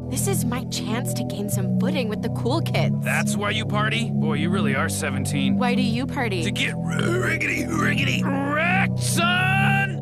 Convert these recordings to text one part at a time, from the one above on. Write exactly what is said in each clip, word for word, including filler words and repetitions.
This is my chance to gain some footing with the cool kids. That's why you party? Boy, you really are seventeen. Why do you party? To get riggedy, riggedy wrecked, son!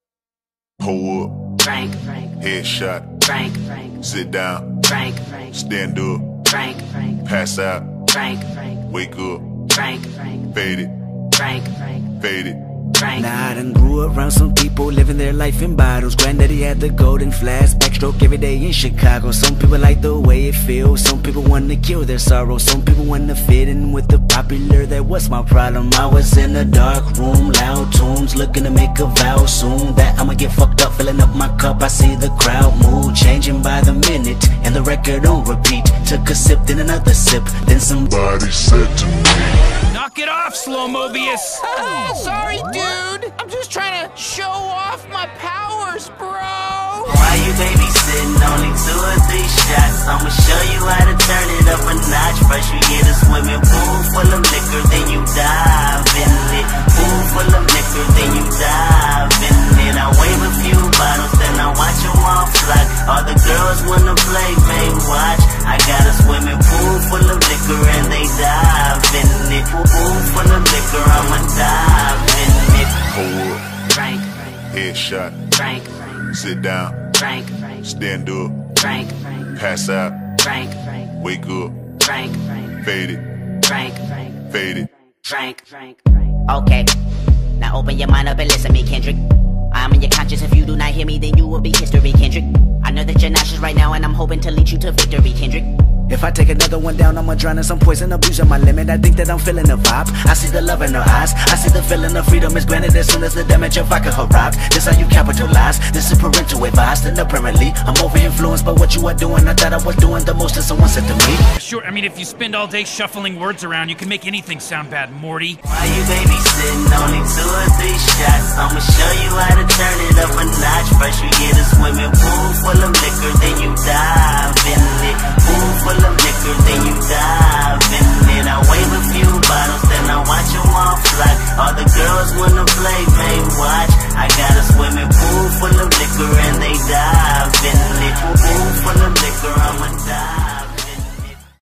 Pull up. Frank, Frank, Headshot. Frank, Frank, Sit down. Frank, Frank, Stand up. Frank, Frank, Pass out. Frank, Frank, Wake up. Frank, Frank, Fade it. Frank, Frank, Fade it. Frank. Nah, I done grew around some people living their life in bottles. Granddaddy had the golden flask, backstroke every day in Chicago. Some people like the way it feels, some people want to kill their sorrow. Some people want to fit in with the popular, that was my problem. I was in a dark room, loud tunes, looking to make a vow soon that I'ma get fucked up, filling up my cup. I see the crowd mood changing by the minute, and the record on repeat. Took a sip, then another sip, then somebody said to me, knock it off, Slow Mobius! Oh, sorry, dude. I'm just trying to show off my powers, bro. Why you babysitting? Only two or three shots. I'ma show you how to turn it up a notch. First you get a swimming pool full of liquor, then you dive in it. Pool full of liquor, then you dive in it. I wave a few bottles, then I watch them all fly. All the girls wanna play, they watch. I got a swimming pool full of liquor and they dive in it. Pool full of liquor, I'ma dive in it. Pull up. Frank, Frank, Headshot. Frank, Frank, Sit down. Frank, Frank, Stand up. Frank, Frank, Pass out. Frank, Frank, Wake up. Frank, Frank, Fade it. Frank, Frank, Fade it. Frank, Frank, Frank. Okay, now open your mind up and listen to me, Kendrick. I'm in your conscience. If you do not hear me, then you will be history, Kendrick. I know that you're nauseous right now, and I'm hoping to lead you to victory, Kendrick. if I take another one down, I'ma drown in some poison, abusing my limit. I think that I'm feeling the vibe. I see the love in her eyes. I see the feeling of freedom is granted as soon as the damage of vodka arrived. This how you capitalize. This is parental advice. And apparently, I'm over influenced by what you are doing. I thought I was doing the most, and someone said to me, Sure, I mean, if you spend all day shuffling words around, you can make anything sound bad, Morty. Why you babysitting? Only two or three shots. I'ma show you how to turn it up a notch. First you get a swimming pool full of liquor, then you die.